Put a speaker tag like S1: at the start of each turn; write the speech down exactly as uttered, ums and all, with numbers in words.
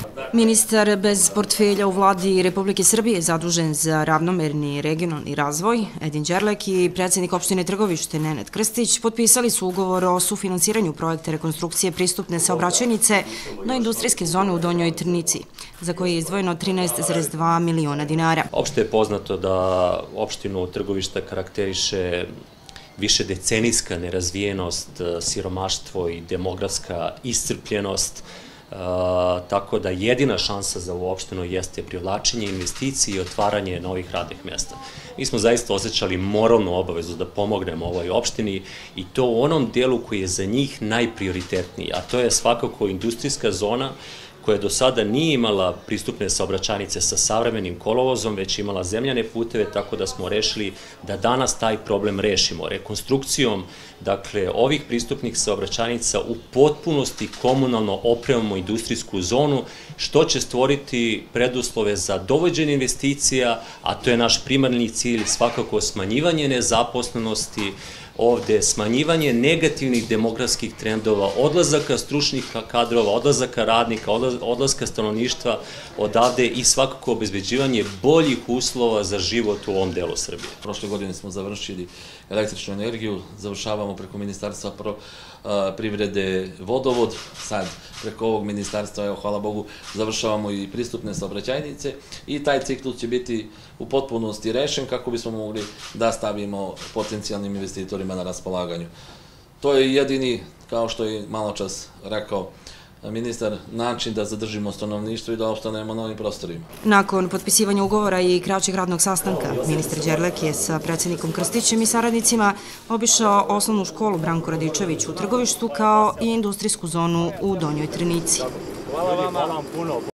S1: Ministar bez portfelja u vladi Republike Srbije zadužen za ravnomerni regionalni razvoj, Edin Đerlek, i predsjednik opštine Trgovište, Nenad Krstić, potpisali su ugovor o sufinansiranju projekta rekonstrukcije pristupne saobraćajnice do industrijske zone u Donjoj Trnici, za koje je izdvojeno trinaest zarez dva miliona dinara.
S2: Opšte je poznato da opštinu Trgovišta karakteriše višedecenijska nerazvijenost, siromaštvo i demografska iscrpljenost, tako da jedina šansa za ovu opštinu jeste privlačenje investicije i otvaranje novih radnih mjesta. Mi smo zaista osjećali moralnu obavezu da pomognemo ovoj opštini i to u onom delu koji je za njih najprioritetniji, a to je svakako industrijska zona koja do sada nije imala pristupne saobraćajnice sa savremenim kolovozom, već imala zemljane puteve, tako da smo rešili da danas taj problem rešimo. Rekonstrukcijom, dakle, ovih pristupnih saobraćajnica u potpunosti komunalno opremamo industrijsku zonu, što će stvoriti preduslove za dovođenje investicija, a to je naš primarni cilj, svakako smanjivanje nezaposlenosti, ovde smanjivanje negativnih demografskih trendova, odlazaka stručnih kadrova, odlazaka radnika, odlaska stanovništva odavde i svakako obezbeđivanje boljih uslova za život u ovom delu Srbije.
S3: Prošle godine smo završili električnu energiju, završavamo preko Ministarstva privrede vodovod, sad preko ovog ministarstva, evo, hvala Bogu, završavamo i pristupne saobraćajnice i taj ciklus će biti u potpunosti rešen kako bismo mogli da stavimo potencijalnim investitorima na raspolaganju. To je jedini, kao što je malo čas rekao ministar, način da zadržimo stanovništvo i da opstanemo na ovim prostorima.
S1: Nakon potpisivanja ugovora i kraćeg radnog sastanka, ministar Đerlek je sa predsjednikom Krstićem i saradnicima obišao osnovnu školu Branko Radičević u Trgovištu kao i industrijsku zonu u Donjoj Trnici.
S4: Hvala vam puno.